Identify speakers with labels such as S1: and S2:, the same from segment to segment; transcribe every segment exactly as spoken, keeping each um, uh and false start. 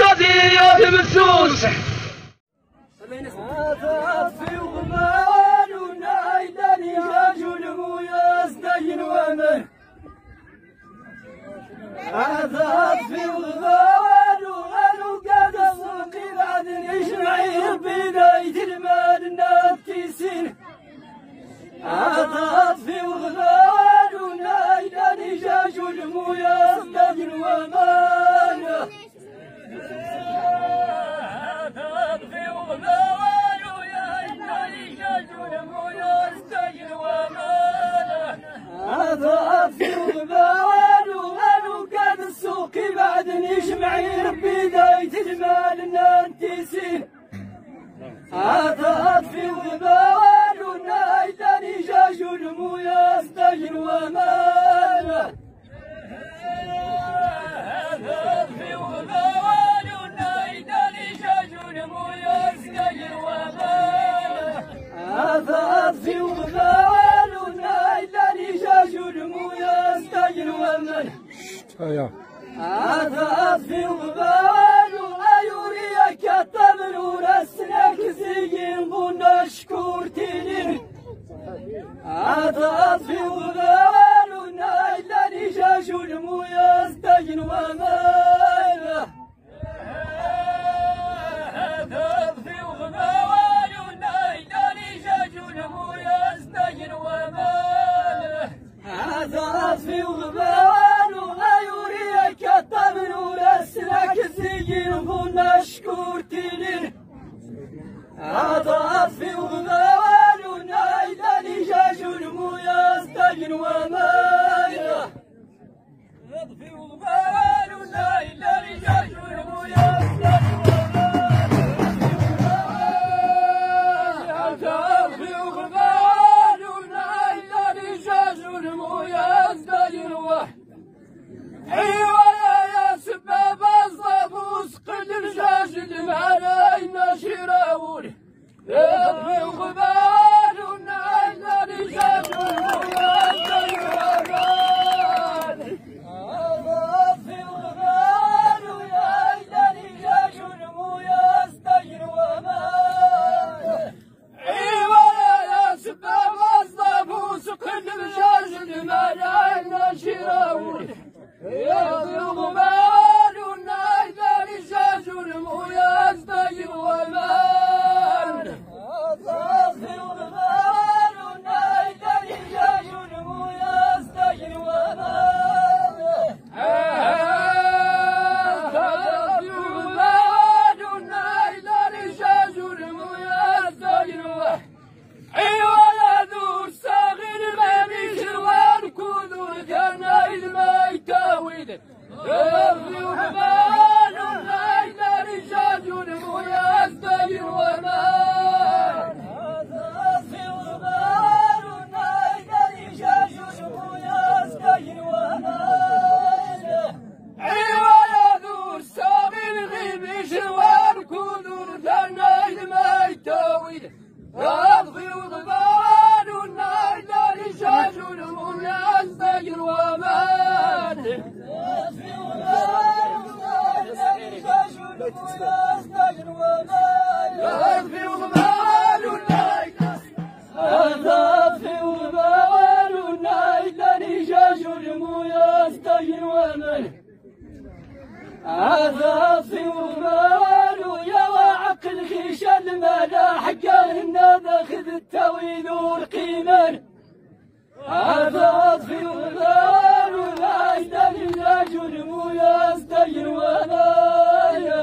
S1: جزيرة بسوس
S2: هذا في غبان ونايدني رجل ويزدين ومن هذا في غبان وأنا قد السوق بعد يجمعي بداية المال نبتسين هذا في غبان ونايدني رجل ويزدين ومن هذا في غبان وأنا قد السوق بعد يجمعي بداية المال ننتسين هذا في غبان ونايدني جاجل ميزدين وماله هذا في غبان ونايدني جاجل ميزدين وماله هذا في غبان ونايدني جاجل ميزدين وماله هذا في غبان وأيوريك الطبل ورسلك زين بنا شكورتيني هذا في غبان ونايدني جاجل ميزدين وماله هذا في غبان ونايدني جاجل ميزدين وماله هذا في غبان وأيوريك الطبل ورسلك زين بنا شكورتيني هذا في غبان ونايدني جاجل ميزدين وماله في غبان ونايدني جاجل ميزدين ايوه يا سباب الصابوس قد الجاجل علينا شراولي في غبال ونايدني جاجل ميزدين وماله هذا في غبال ونايدني جاجل ميزدين وماله ايوه يا سباب الصابوس قد الجاجل علينا شراولي يا في غبال ونايدني جاجل ميزدين وماله هذا في غبال ونايدني جاجل ميزدين وماله هذا في غبال ونايدني جاجل ميزدين وماله ايوه يا ذو الصغير ما بيشروان كذور جنايد ما يتاويل في غبال ونايدني جاجل ميزدين وماله هذا في غبال ونايدني جاجل ميزدين وماله ايوه يا ذو الصغير غيب يشروان كذور جنايد ما يتاويل في غبال ونايدني جاجل ميزدين وماله في غبال ونايدني جاجل ميزدين وماله في غبال ونايدني هذا في غبال ونايدني جاجل ميزدين وماله هذا في غبال يا وعقل خيش الملاح قالنا باخذ التويل والقيمان هذا في غبال ونايدني جاجل ميزدين وماله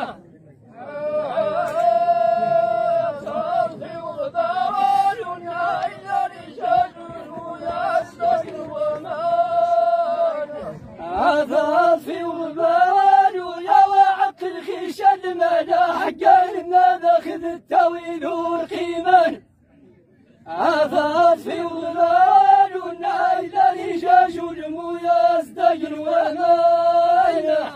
S2: هذا في غبال ونايدني جاجل ميزدين وماله هذا في غبال يا وعقل خيش الملاح قالنا باخذ التويل والقيمان هذا في غبال ونايدني جاجل ميزدين وماله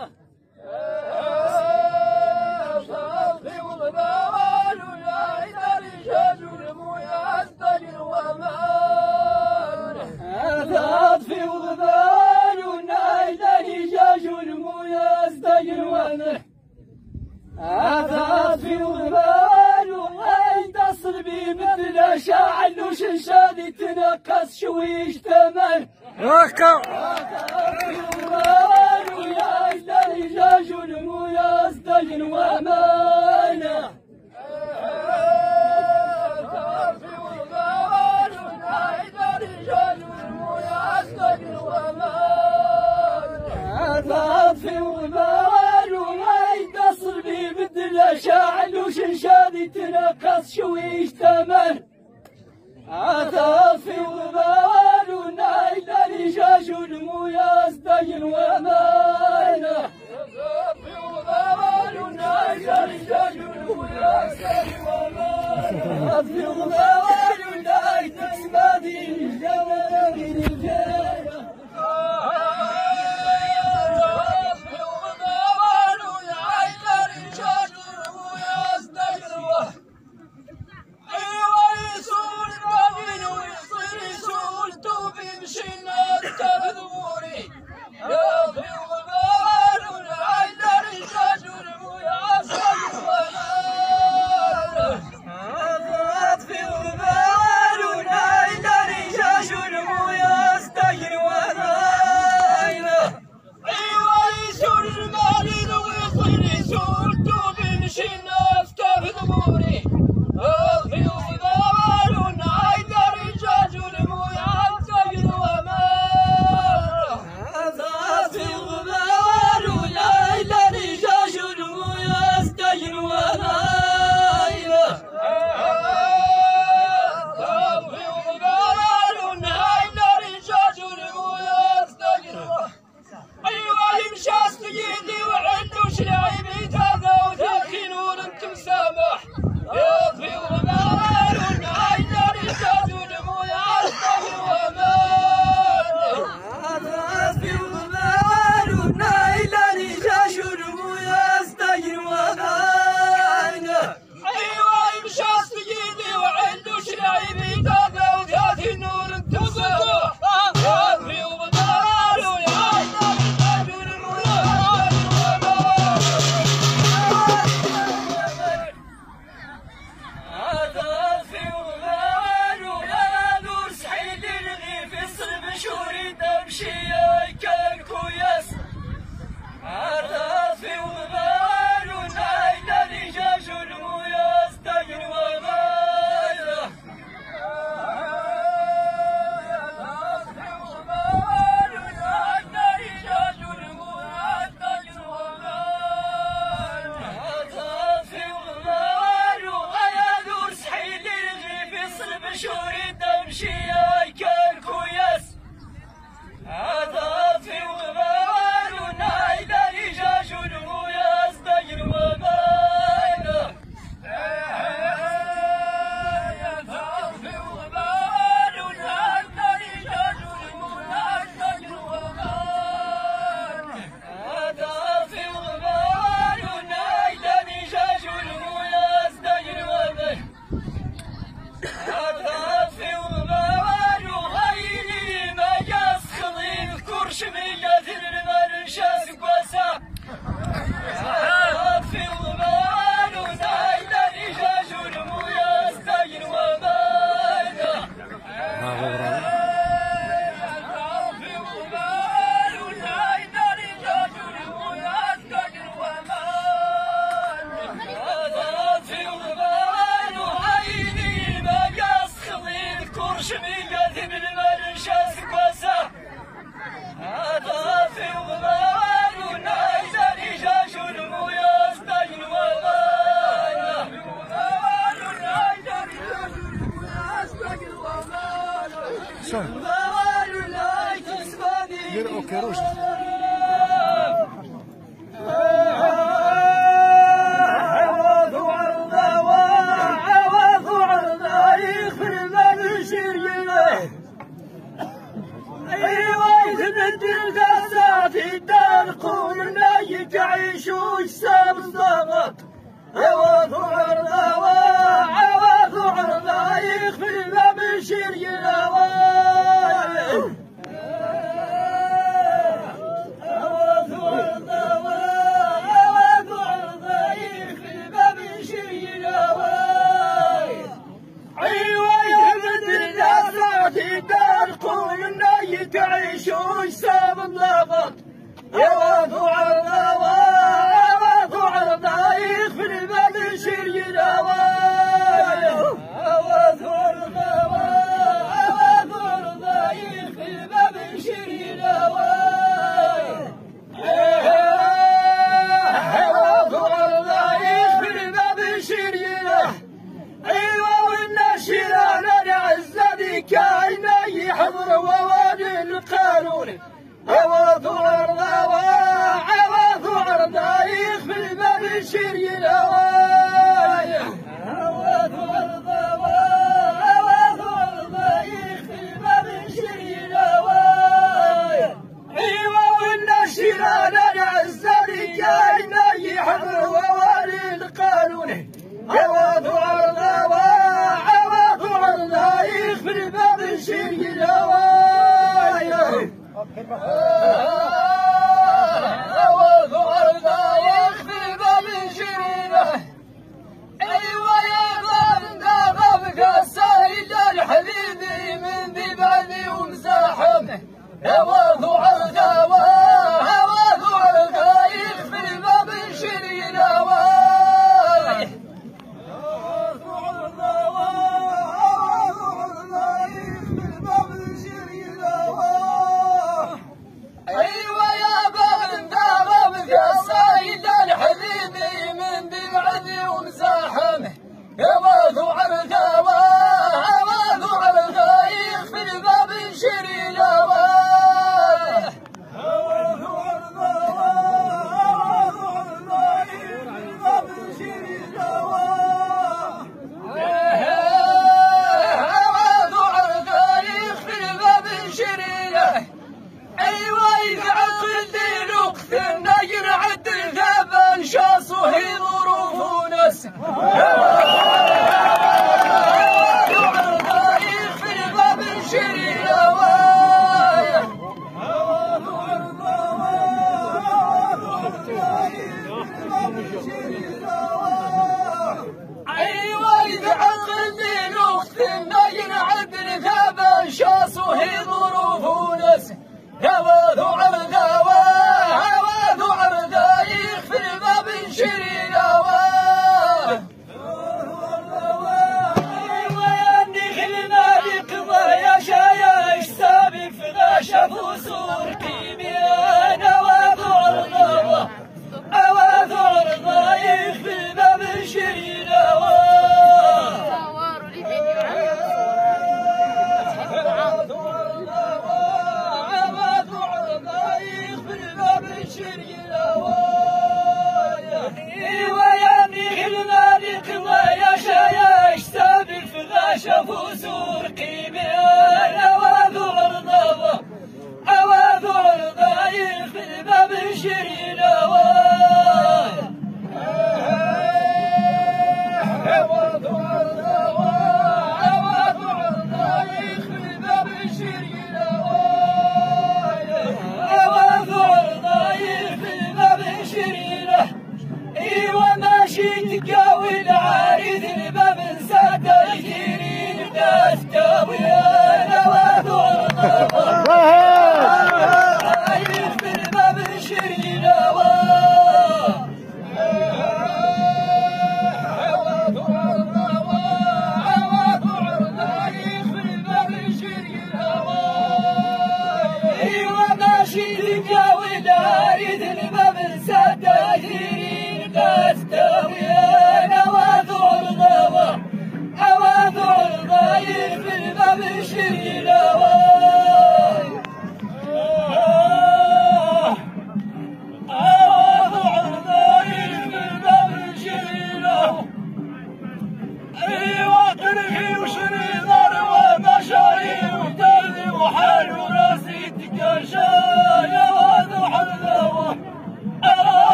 S2: هذا في غبال ونايدني جاجل ميزدين وماله هذا في غبال ونايدني جاجل ميزدين وماله في الغبار وما يتصل بي بدل شاعل وشنشادي تنقص شويش ثمن عثر في الغبار ونايل رجاج ونمويا ازدين ومانا في الغبار ونايل رجاج ونمويا ازدين ومانا في الغبار ونايل تسمادي الجمال غير الجايه
S3: Geri okuyoruz.
S2: يا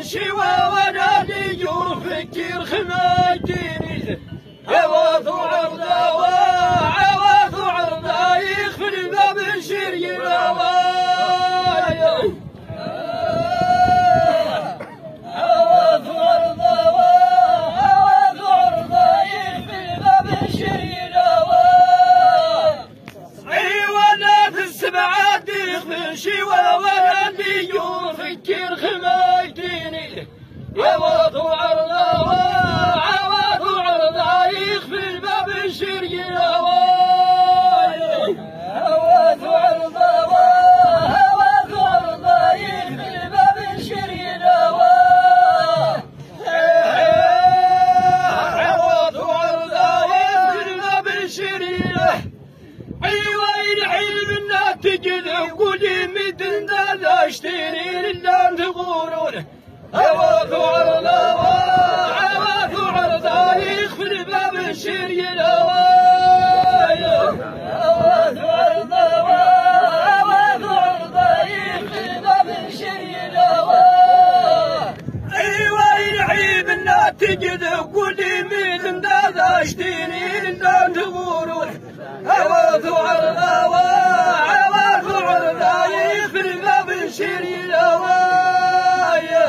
S2: شوا وانا اللي يفكر خمايتيني عواث وعرضه وعواث وعرضه يخفي الباب الشري روايا عواث وعرضه وعواث وعرضه يخفي الباب الشري روايا ايوه ناس السبعات يخفي شوا وانا اللي يفكر خمايتيني عواث وعرضه وعواث وعرضه يخفي الباب الشري روايا عواث وعرضه وعواث وعرضه يخفي الباب الشري روايا عواث وعرضه يخفي الباب الشري ايوه الحلم الناتج قولي مدن ذا اشتري لله تغورون عواث وعرضه وعواث وعرضه يخفي الباب الشري روايا عواث وعرضه وعواث وعرضه يخفي الباب الشري روايا ايوه العيب الناتج قولي مدن ذا اشتري لله تغورون عواث وعرضه وعواث وعرضه يخفي الباب الشري روايا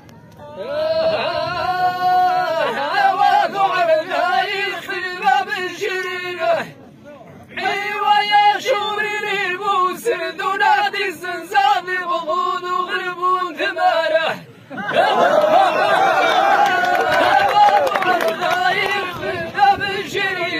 S2: عواث وعرضه يخفي الباب الشري ايوه يا شوري الموسر ذو نادي الزنزان بغضون وغربون ثماره عواث وعرضه يخفي الباب الشري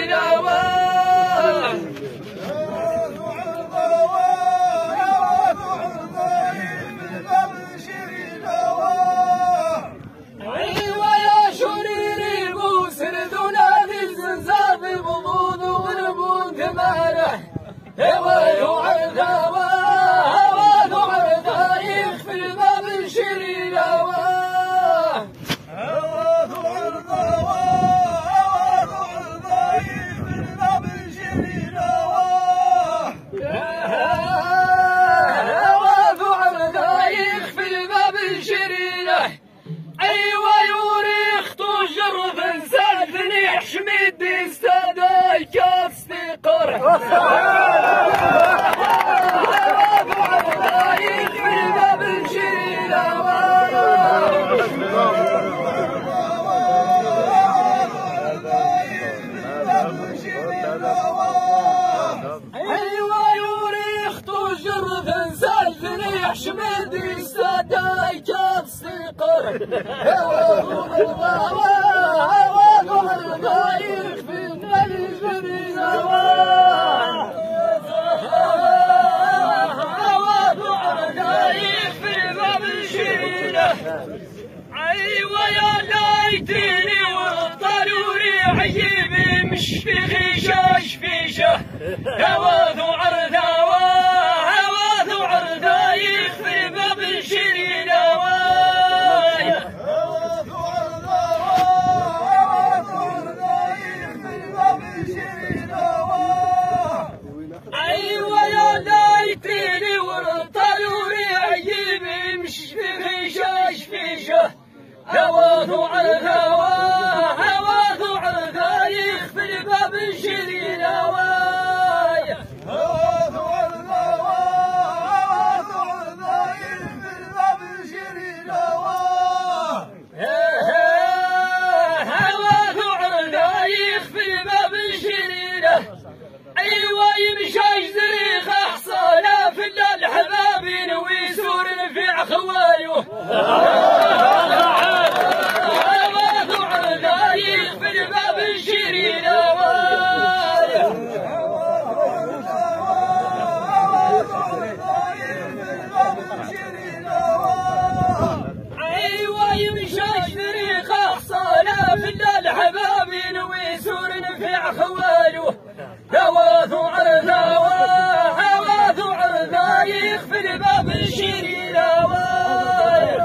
S2: عواث وعرضه وعواث وعرضه يخفي الباب الشري عواث وعرضه وعواث وعرضه يخفي الباب الشري عواث وعرضه يخفي الباب الشري ايوه يوريخ طجر فنسالفني حشميد استاداي كاس تقر ايوه يوريخ طجر فنسالفني حشميد استاداي كاس تقر عواث وعرضه يخفي الباب الشري عواث وعرضه يخفي الباب الشري ايوه يا لايتيني والطروري عيبي مش في خيشه شفيشه عواث وعرضه وعواث وعرضه يخفي الباب الشري ايوه يا لايتيني والطروري عيبي مش في خيشه شفيشه عواث وعرضه وعواث وعرضه يخفي الباب الشري روايا عواث وعرضه وعواث وعرضه يخفي الباب الشري روايا عواث وعرضه يخفي الباب الشري ايوه يمشي زريخ حصانه في الحباب ينوي سور في خواليه عواث وعرضه يخفي الباب الشري روايا ايوه يمشي زريخ حصانه في الحباب ينوي سور في خواليه عواث وعرضه وعواث وعرضه يخفي الباب الشري روايا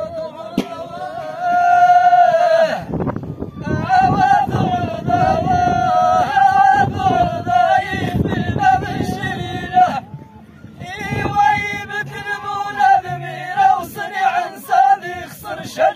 S2: عواث وعرضه وعواث وعرضه يخفي الباب الشري ايوه يبكي المولى ذميره وصنع انسان يخسر شيء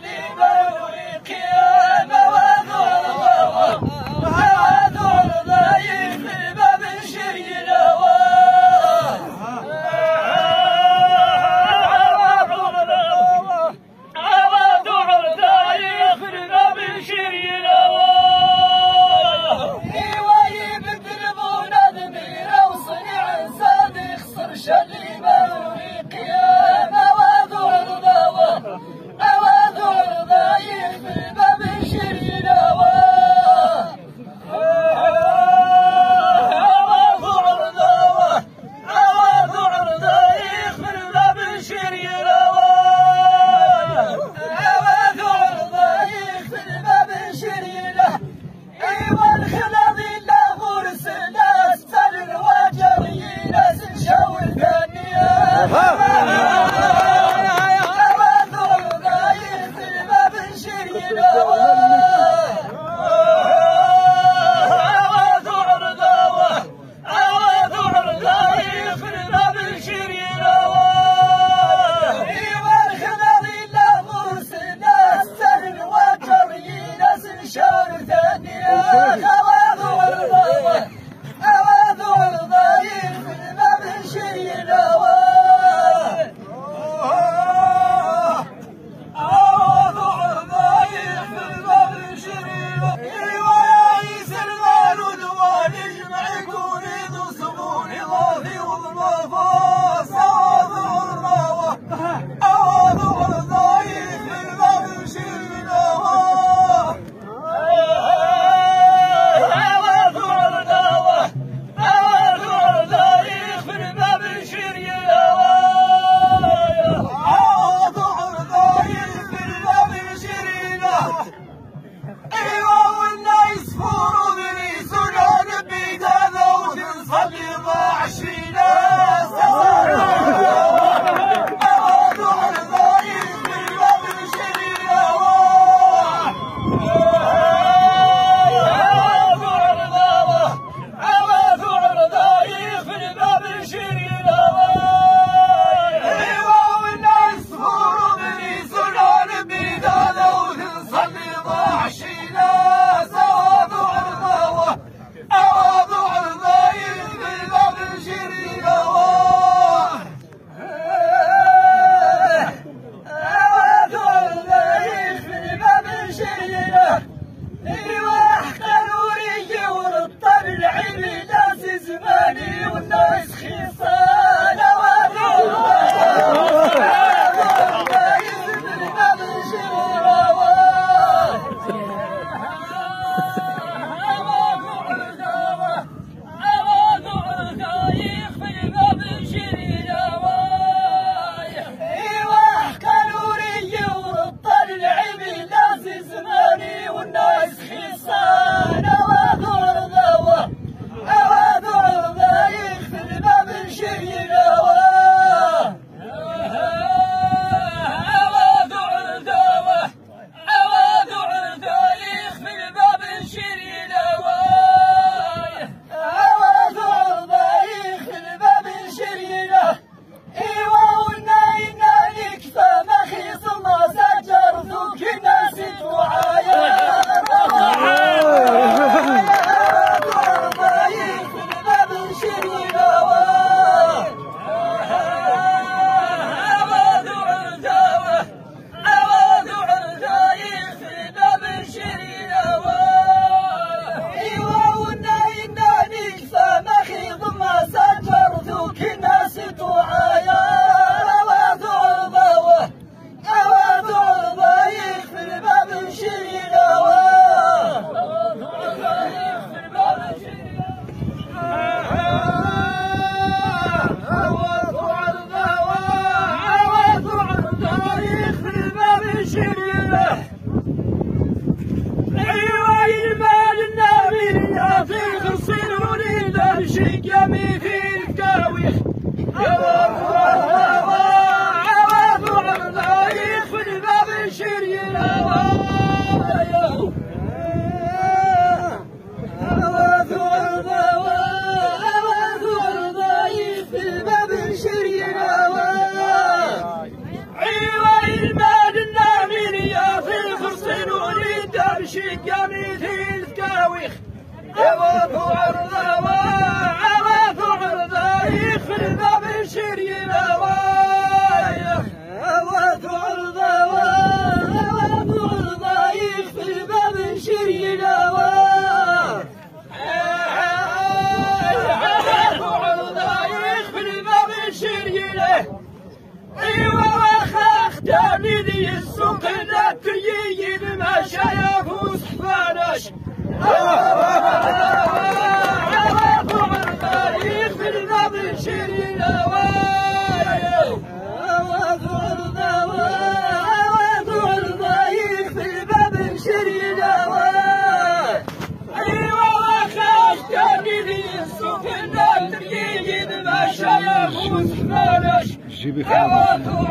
S3: جيبي خامة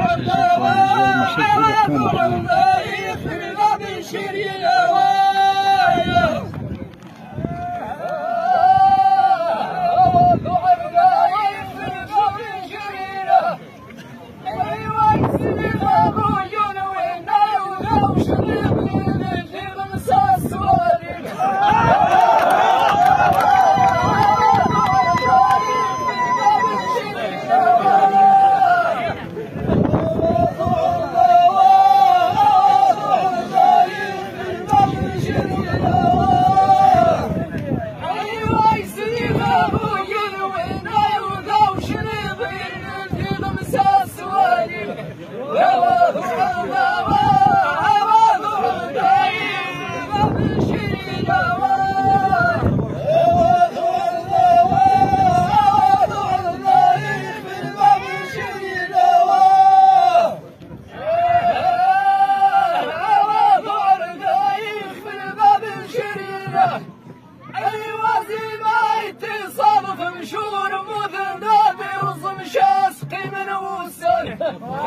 S2: Oh, شريره ايوا زي اتصال في مشور مذنب يرسم شاسقي من وسن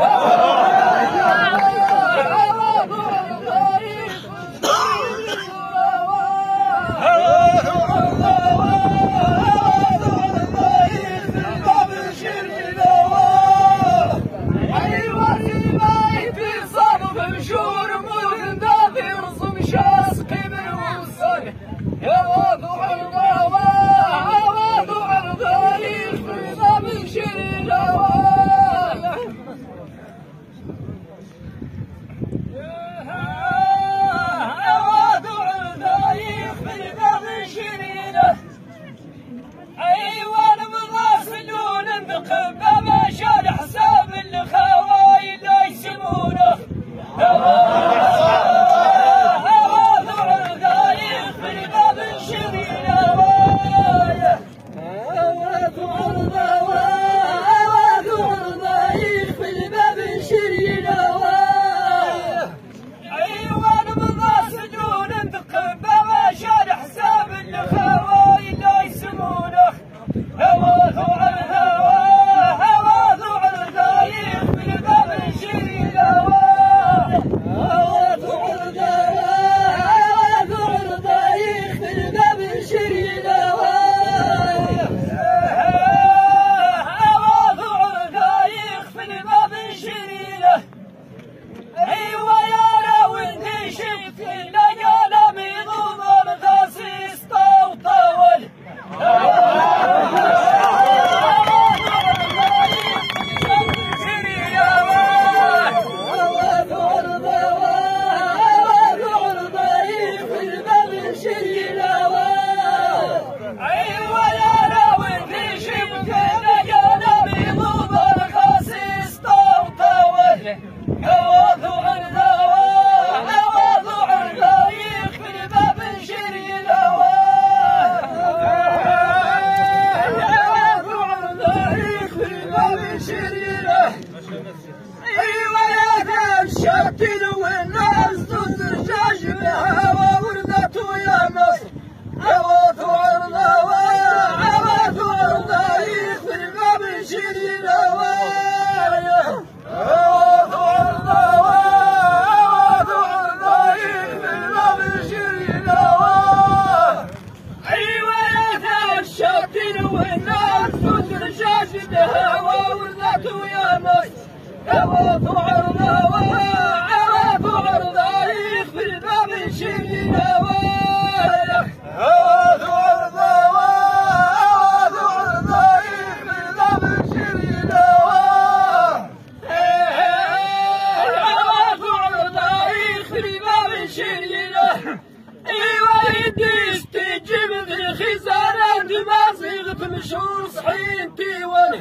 S2: مشهور صحيح تيوان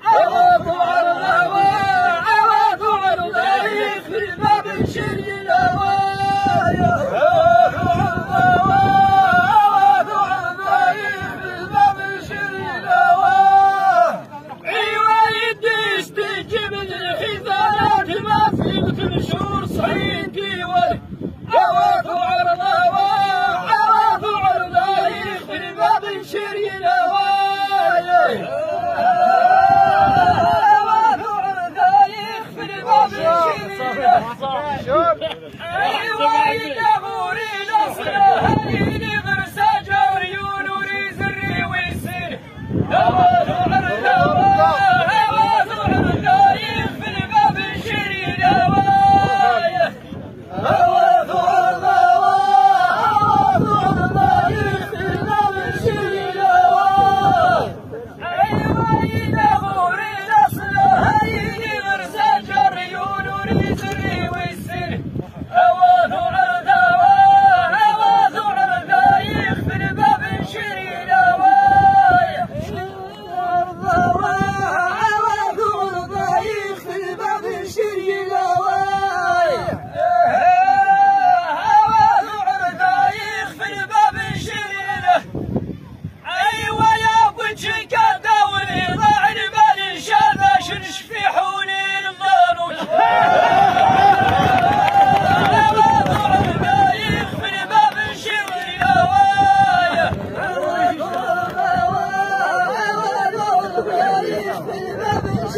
S2: عوض وعرض عوض وعرض يخرب باب شري الهوايا عوض وعرض يخرب باب شري الهوايا ايوا يدي استجيب للخزانات ما صيغت مشهور صحيح تيوان عوض وعرض عوض وعرض يخرب باب شري الهوايا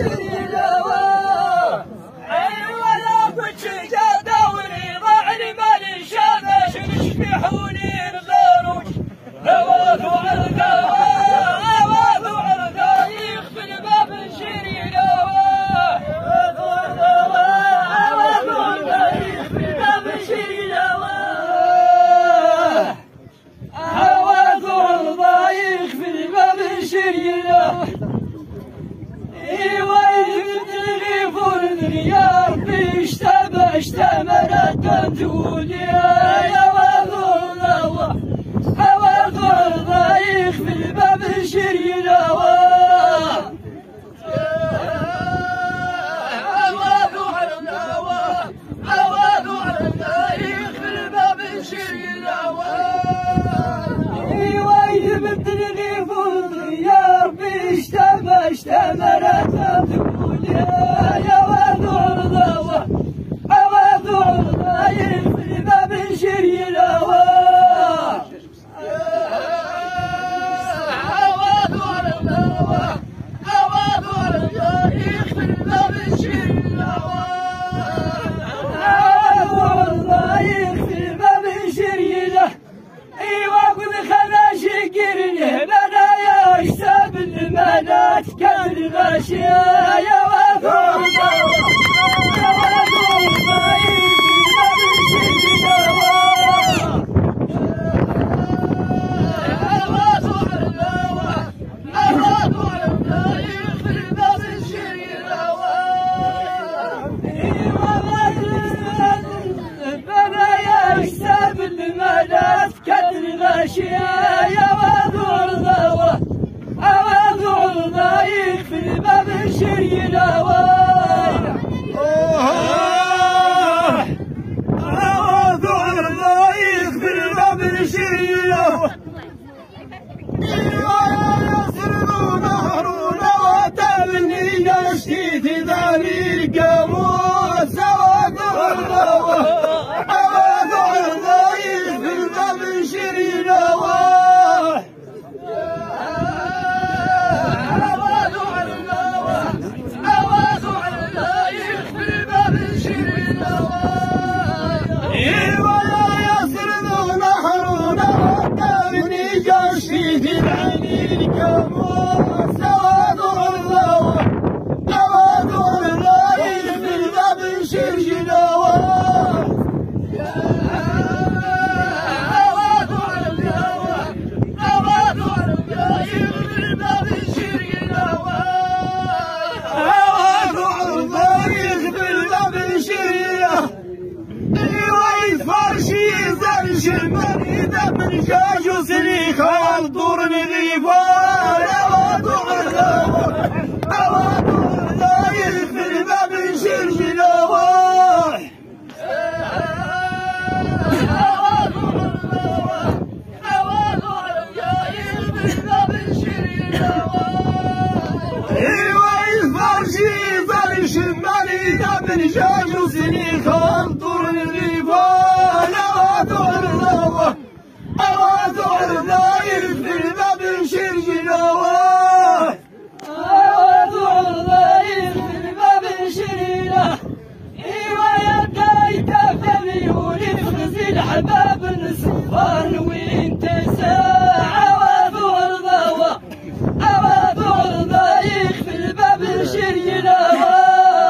S2: اشتمرت تقول يا وذو الله وذو الضيق في الباب شري لوا وذو النوا وذو الضيق في الباب شري لوا ايوه مثلني فوق يا ربي اشتمرت اشتمرت تقول يا وذو الله يا وذو الضيق في الباب شري لوايا وذو الضيق في الباب شري لوايا يصرخ نهرون وتبني يشتيت ذلي القاموس وذو الضيق في الباب شري لوايا في العين الكاموس وذو الضوء وذو الضيق في الباب شري لوا وذو الضوء وذو الضيق في الباب شري لوا وذو الضيق في الباب شري لوا ايوه فرشي زرش المريض من جاج سليخ الدور نغيفان وذو الضوء وذو الضيق في الباب شري لوا وذو الضوء وذو الضيق في الباب شري لوا ايوه فرشي زرش المريض من جاج سليخ الدور نغيفان وذو الضوء وذو الضيق في الباب شري لوا وذو الضيق في الباب شري لوا ايوه يا دايت فميولي خزي الحباب الصفار وانت ساعه وذو الضوء وذو الضيق في الباب شري لوا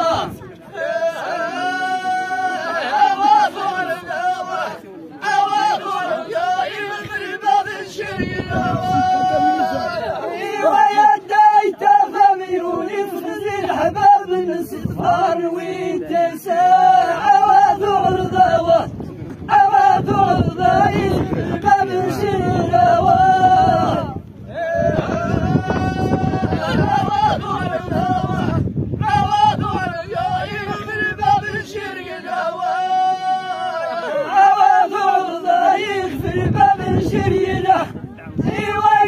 S2: صفار وانت ساعة وذو الضوء وذو الضيق في الباب شري لوا وذو الضوء وذو الضيق في الباب شري لوا وذو الضيق في الباب شري لوا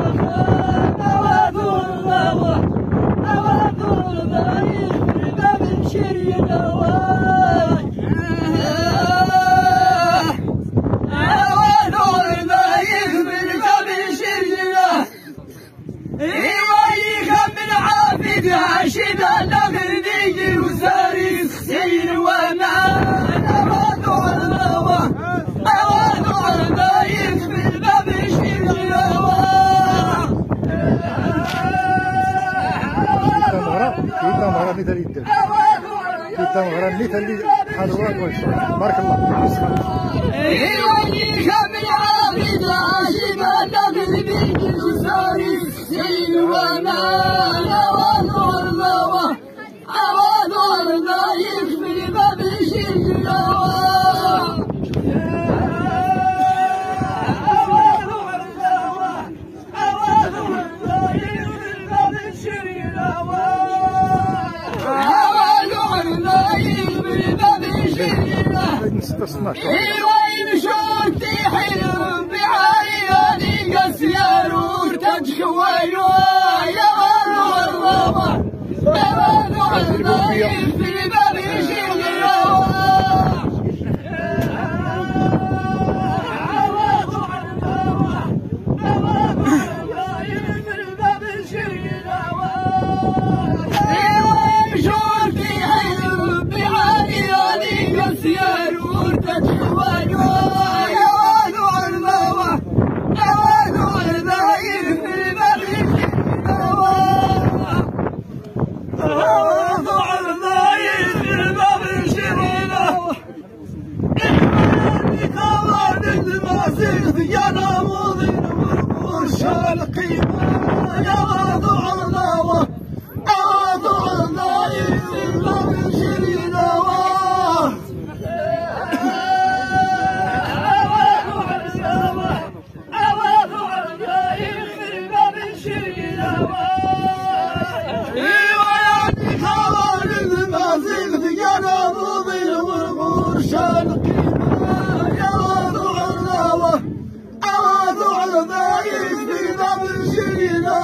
S3: غراني اللي حلوات والشرب بارك الله فيك.
S2: ايوا اللي كامل عابد عاشق النبي بيجي وساري سين وانا ونور الله ونور الله يكفي باب الشجره ايوا يمشون تحلم بعرياني قسيار وتجخويوا يا ورور الله يا ورور الله في باب الشجره يا ناموذي ورش القيمة يا وضع الله وضع الله يفرق من شرينا ايوا يعني خوارج ما زلت يا ناموذي ورش القيمة يا وضع الله أواضع الضايف في باب الشرينا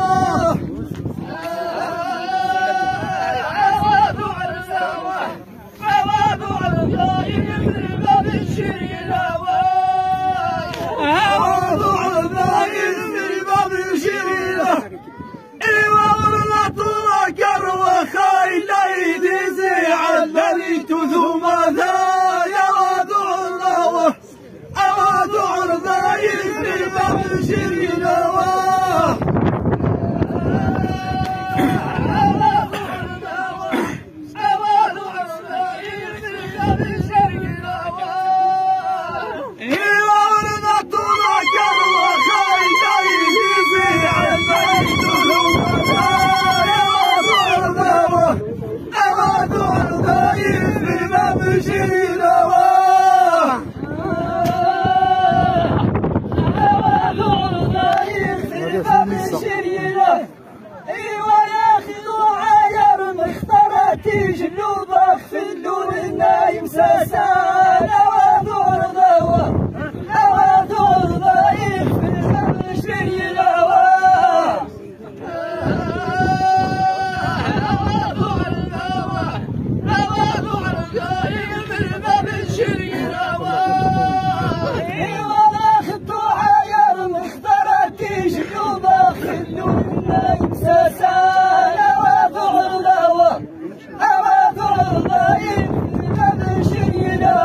S2: أواضع الزواج أواضع الضايف في باب الشرينا أواضع الضايف في باب الشرينا إيوا ورنا طول كروة خايلة يدزي على تثوم يا وضع الله أواضع الضايف في باب الشرينا أواضع الضايف في باب الشرينا إيوا ورنا طول كروة خايلة يدزي على أواضع الضايف في باب الشرينا ايوا ياخذوا عاير مختاراتي جلوبك في اللون النايم ساسان اواضع الضوا اواضع الضايف في الباب الشرينا اواضع الضوا اواضع الضايف في الباب الشرينا ايوا ياخذوا عاير مختاراتي جلوبك في اللون ساسان أواضع الضوا أواضع الضايف في باب الشرينا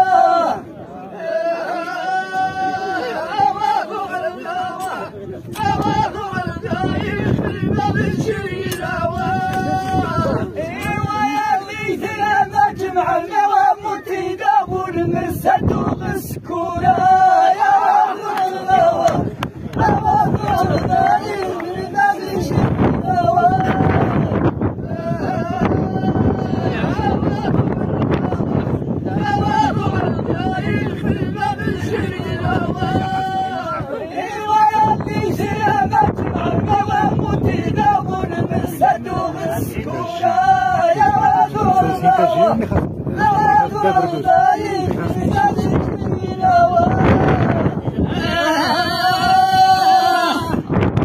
S2: أواضع الضوا أواضع الضايف في باب الشرينا إيوا يا ليث ما جمع النوام تيداب والمرسد وغسكونا يا أواضع الضوا أواضع الضايف في باب الشرينا ايوا يا ليث ما جمع النوام وتيداب والمرسد وغسكونا يا أواضع الضوا أواضع الضايف في باب الشرينا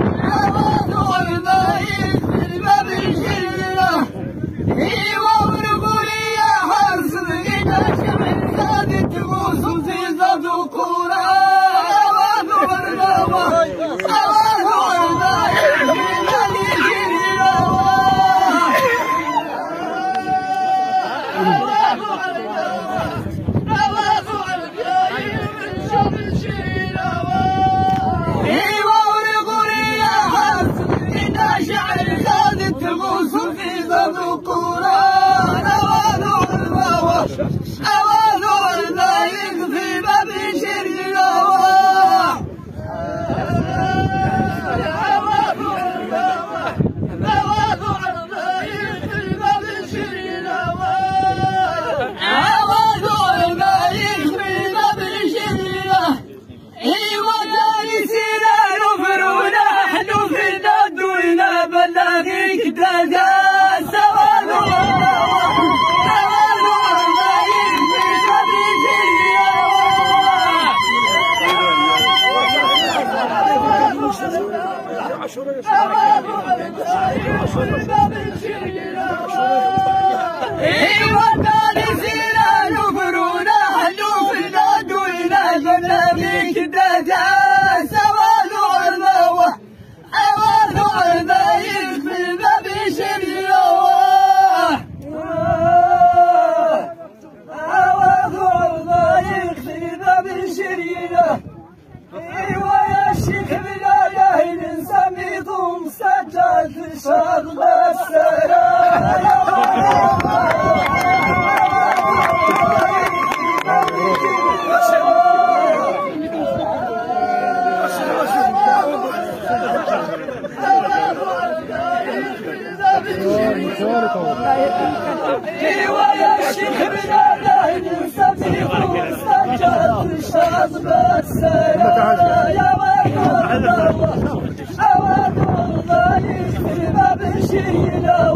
S2: ايوا يا شيخ بلادنا نسميكم سجاد الشاطب السلام يا ولد الله اواد الله يكفي باب شيله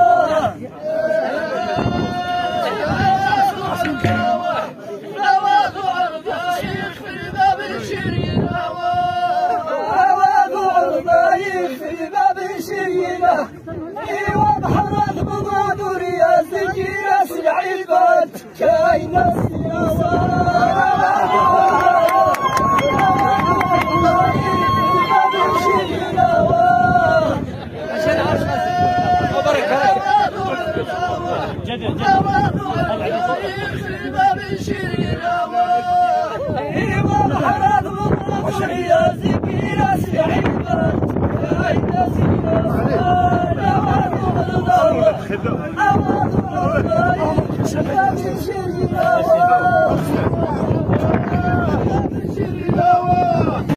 S2: ايوا بحرات بضاد ورياس الجياس العيبات كاينه I